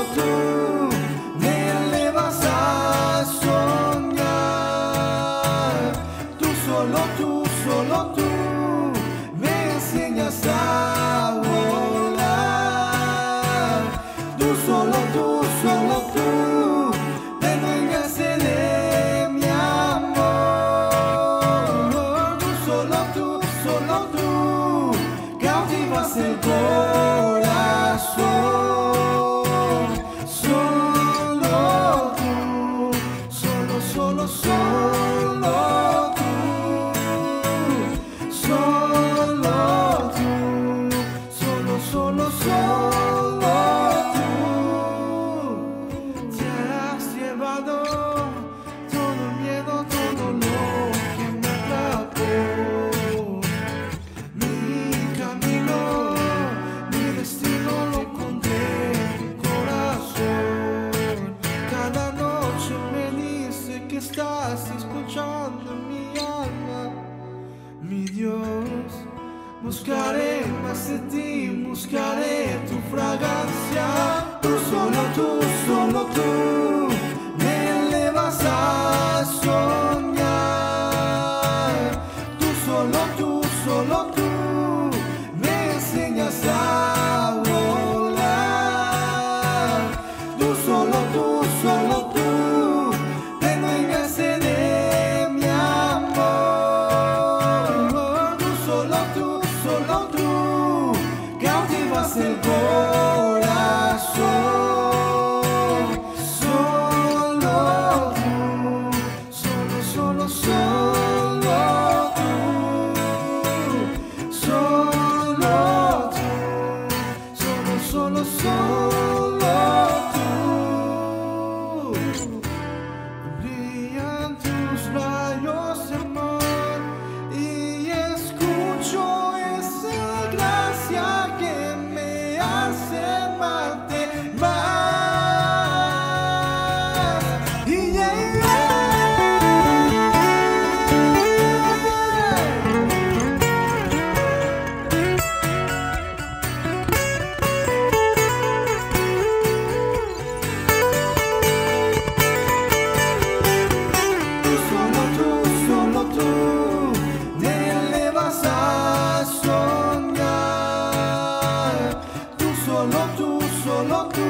tú me elevas a soñar. Solo tú me enseñas a volar. Solo tú te dueñas de mi amor. Solo tú cautivas el corazón. Solo tú, solo tú. Solo tú te has llevado todo el miedo, todo lo que me atrapó. Mi camino, mi destino lo encontré en tu corazón. Cada noche me dice que estás escuchando mi alma, mi Dios. Buscaré más de ti, buscaré tu fragancia. Solo tú me elevas a soñar. Solo tú me enseñas a volar. Solo tú te dueñas de mi amor. Solo tú cautivas el corazón. Solo tú, solo tú. Solo tú. Brillan tus rayos de amor y escucho esa gracia que me hace amarte más. Y solo tú me elevas a soñar. Solo tú